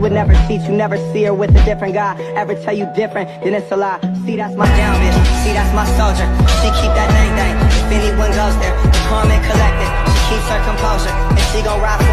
would never cheat, you never see her with a different guy. Ever tell you different, then it's a lie. See, that's my down bitch, see, that's my soldier. She keep that thing. If anyone goes there, calm and collected. She keeps her composure, and she gon' ride